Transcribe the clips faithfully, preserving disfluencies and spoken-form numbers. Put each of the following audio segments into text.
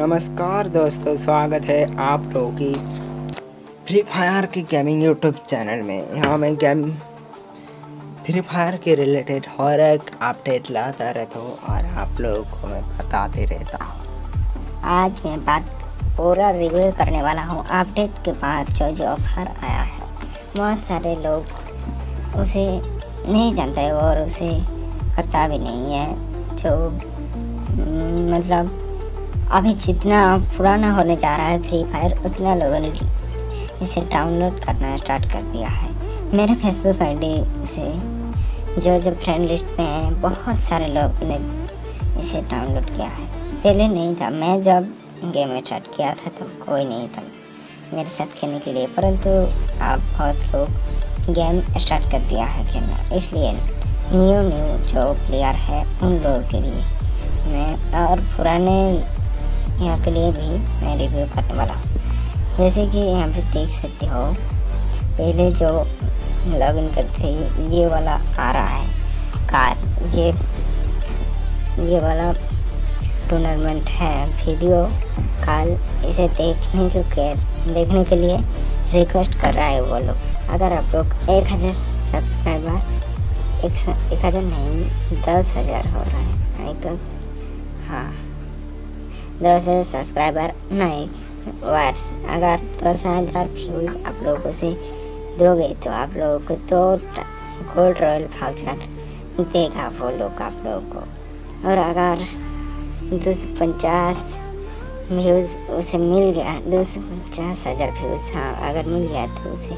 नमस्कार दोस्तों, स्वागत है आप लोगों की फ्री फायर की गेमिंग यूट्यूब चैनल में। यहाँ मैं गेम फ्री फायर के रिलेटेड हर एक अपडेट लाता रहता हूँ और आप लोगों को मैं बताते रहता हूँ। आज मैं बात पूरा रिव्यू करने वाला हूँ अपडेट के बाद जो जो ऑफर आया है। बहुत सारे लोग उसे नहीं जानते और उसे करता भी नहीं है। जो मतलब अभी जितना पुराना होने जा रहा है फ्री फायर, उतना लोगों ने इसे डाउनलोड करना स्टार्ट कर दिया है। मेरे फेसबुक आईडी से जो जो फ्रेंड लिस्ट में हैं, बहुत सारे लोगों ने इसे डाउनलोड किया है। पहले नहीं था, मैं जब गेम स्टार्ट किया था तब कोई नहीं था मेरे साथ खेलने के लिए, परंतु अब बहुत लोग गेम स्टार्ट कर दिया है खेलना। इसलिए न्यू न्यू जो प्लेयर है उन लोगों के लिए मैं और पुराने यहाँ के लिए भी मैं रिव्यू करने वाला हूँ। जैसे कि यहाँ पे देख सकते हो, पहले जो लॉगिन करते ही ये वाला आ रहा है कार, ये ये वाला टूर्नामेंट है वीडियो कॉल। इसे देखने के देखने के लिए रिक्वेस्ट कर रहा है वो लोग। अगर आप लोग एक हज़ार सब्सक्राइबर एक एक हज़ार नहीं दस हज़ार हो रहा है एक हाँ दस हज़ार सब्सक्राइबर नहीं वाट्स, अगर दस हज़ार व्यूज़ आप लोगों से दोगे तो आप लोगों को तो गोल्ड रॉयल वाउचर देगा वो लोग आप लोगों को। और अगर दो सौ पचास व्यूज़ उसे मिल गया, दो सौ पचास हज़ार व्यूज़ हाँ अगर मिल गया तो उसे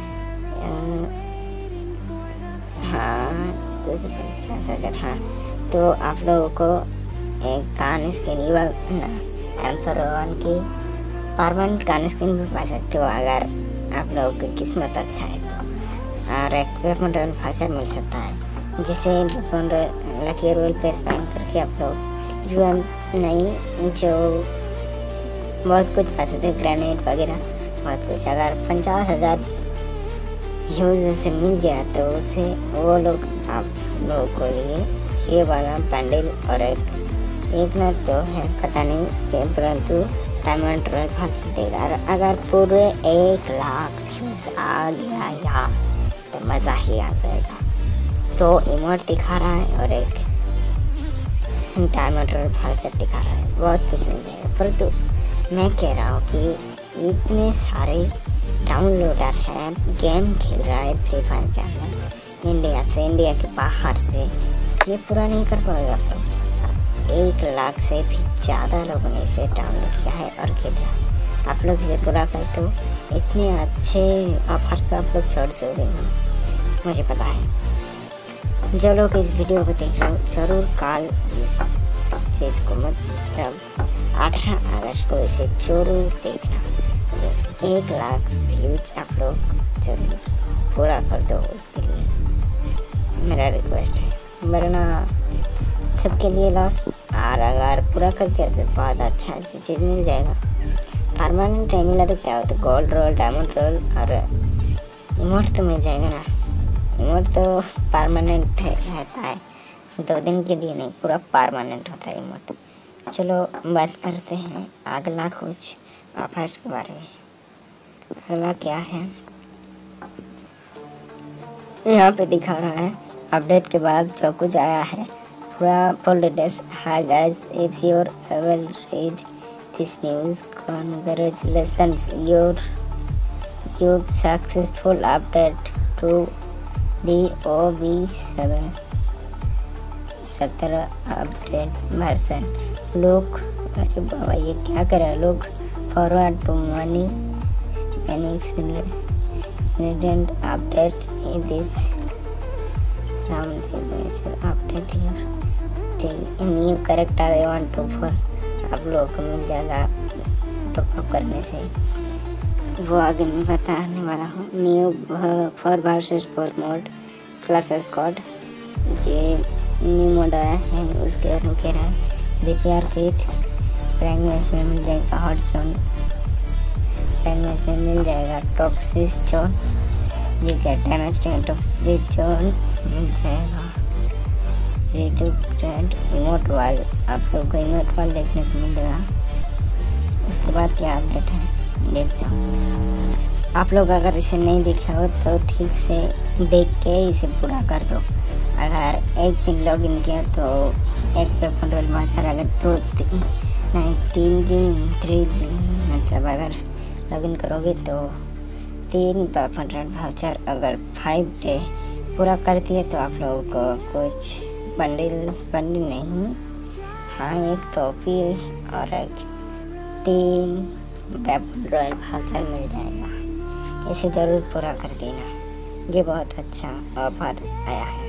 हाँ दो सौ पचास हज़ार हाँ तो आप लोगों को एक कान स्किन एम्पर वन की परमानेंट कान स्किन भी पा सकते हो अगर आप लोगों की किस्मत अच्छा है तो। और एक वेपन रॉयल वाउचर मिल सकता है, जिसे वेपन लकी रोयल पे स्पाइन करके आप लोग यूएम नहीं जो बहुत कुछ पा सकते हैं, ग्रेनेड वगैरह बहुत कुछ। अगर पचास हज़ार यूज उसे मिल गया तो उसे वो लोग आप लोगों को लिए ये वाला पैंडल और एक एक मिनट तो है पता नहीं कि, परंतु डायमंड रॉयल वाउचर देगा। अगर पूरे एक लाख व्यूज आ गया यार तो मज़ा ही आ जाएगा। तो इमोट दिखा रहा है और एक डायमंड रॉयल वाउचर दिखा रहा है, बहुत कुछ मिल जाएगा। परंतु मैं कह रहा हूँ कि इतने सारे डाउनलोडर हैं, गेम खेल रहा है फ्री फायर के अंदर इंडिया से, इंडिया के बाहर से, ये पूरा नहीं कर पाएगा आप लोग। एक लाख से भी ज़्यादा लोगों ने इसे डाउनलोड किया है और खेल रहा है। आप लोग इसे पूरा कर तो इतने अच्छे ऑफर्स आप लोग छोड़ दोगे नहीं, मुझे पता है। जो लोग इस वीडियो को देख रहे हो ज़रूर कल इस चीज़ को मतलब अठारह अगस्त को इसे जरूर देखना। एक लाख व्यूज आप लोग जरूर पूरा कर दो, उसके लिए मेरा रिक्वेस्ट है, वरना सबके लिए लॉस। और अगर पूरा कर दिया तो बहुत अच्छा अच्छी चीज़ मिल जाएगा। परमानेंट नहीं मिला तो क्या होता है, गोल्ड रोल, डायमंड रोल और इमोट तो मिल जाएगा ना। इमोट तो परमानेंट रहता है, दो दिन के लिए नहीं, पूरा परमानेंट होता है इमोट। चलो बात करते हैं अगला कुछ ऑफर्स के बारे में। अगला क्या है, यहाँ पे दिखा रहा है अपडेट के बाद जो कुछ आया है पूरा full details. Hi guys, if you ever read this news, congratulations, your you successful update to the O B seven सत्रह अपडेट वर्जन। लोग अरे बाबा ये क्या कर रहा है, लोग forward to money recent update in this some the major update here new character one two four आप लोगों को मिल जाएगा टॉपअप करने से। वो आगे मैं बताने वाला हूँ। New four versus four mode clash squad, ये न्यू मोड आया है, उसके बारे में कह रहा है। रिपेयर किट रैंक मैच में मिल जाएगा, हॉट जोन रैंक मैच में मिल जाएगा, टॉक्सिस जोन ये क्या डैमेज टॉक्सिस जोन मिल जाएगा। रेडियो इमोट वाल आप लोग को इमोट वाल देखने को मिलेगा। बाद क्या अपडेट है देखते हो। आप लोग अगर इसे नहीं देखे हो तो ठीक से देख के इसे पूरा कर दो। अगर एक दिन लॉगिन किया तो एक वेपन रॉयल वाउचर, अगर दो दिन नहीं तीन दिन थ्री दिन मतलब अगर लॉगिन करोगे तो तीन वेपन रॉयल वाउचर अगर फाइव डे पूरा कर दिए तो आप लोगों को कुछ बंडल बंडल नहीं, हाँ एक टॉपी और एक तीन वेपन रॉयल वाउचर मिल जाएगा। इसे ज़रूर पूरा कर देना, ये बहुत अच्छा ऑफर आया है।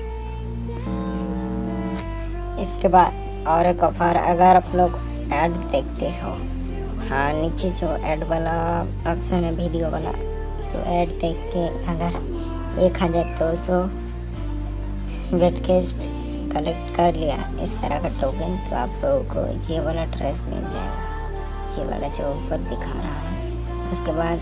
इसके बाद और एक ऑफर, अगर आप लोग ऐड देखते हो, हाँ नीचे जो ऐड वाला ऑप्शन है वीडियो वाला, तो ऐड देख के अगर एक हज़ार दो सौ वेटकेस्ट कलेक्ट कर लिया इस तरह का टोकन, तो आप लोगों को ये वाला ड्रेस मिल जाएगा, ये वाला जो ऊपर दिखा रहा है। उसके बाद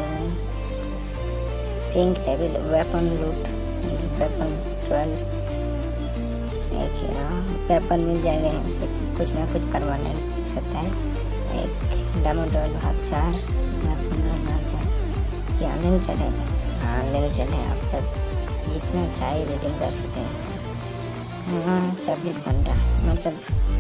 pink table weapon loot weapon twelve एक वेपन मिल जाएगा, इनसे कुछ ना कुछ करवाना मिल सकता है। एक diamond royale voucher weapon royale voucher ये अनलिमिटेड है, हाँ अनलिमिटेड है, आप लोग जितना चाहिए रिडीम कर सकते हैं। हाँ चौबीस घंटा मतलब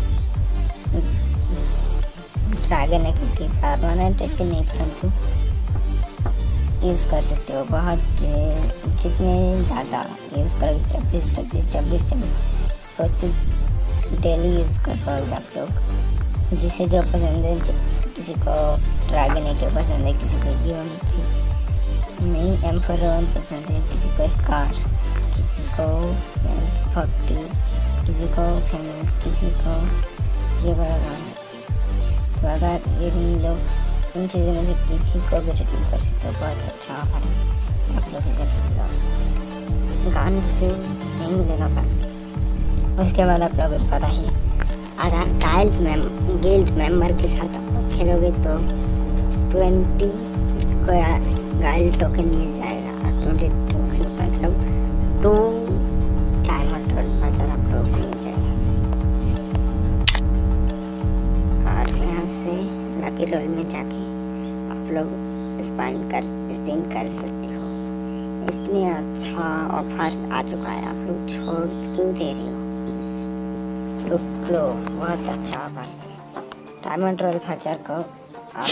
ड्रैगन है क्योंकि परमानेंट इसके नहीं, परंतु यूज़ कर सकते हो बहुत, जितने ज़्यादा यूज़ करोगे छब्बीस छब्बीस छब्बीस छब्बीस तो डेली यूज़ कर पाओगे आप लोग। जिसे जो पसंद है, किसी को ड्रैगन है के पसंद है, किसी को गिवन नहीं एम्परर पसंद है, किसी को स्कार, किसी को फोर्टी, किसी को फेमस, किसी को ये बड़ा गाना। तो अगर ये लोग इन चीज़ों में से किसी को भी रिडीम कर सकते हो, बहुत अच्छा ऑफर है। आप लोग इसे गान स्क्रीन नहीं मिलेगा पर उसके बाद आप लोग पता ही, अगर गाइल्ड मेम गिल्ड मेंबर के साथ खेलोगे तो ट्वेंटी को गाइल्ड टोकन मिल जाएगा। ट्वेंटी टोकन मतलब टू डायमंड रॉयल वाउचर आप लोग को मिल जाएगा यहाँ से। और यहाँ से लकी रोल में जाके आप लोग स्पिन कर स्पिन कर सकते हो। इतने अच्छा ऑफर्स आ चुका है, आप लोग छोड़ क्यों दे रहे हो? रुक लो, बहुत अच्छा ऑफर्स है। डायमंड रॉयल वाउचर को आप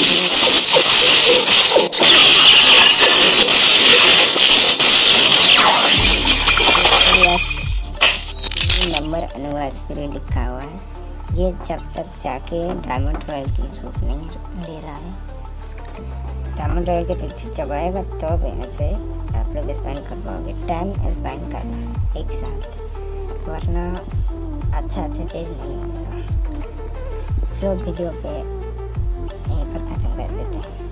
नंबर एनिवर्सरी लिखा हुआ है, ये जब तक जाके डायमंड रॉयल की रूप नहीं ले रहा है। डायमंड रॉयल के पिक्चर जब आएगा तो यहाँ पे आप लोग स्पेंड कर पाओगे। टेन स्पेंड करना है एक साथ, वरना अच्छा अच्छा चीज़ नहीं मिलेगा। चलो वीडियो पे यहीं पर खत्म कर देते हैं।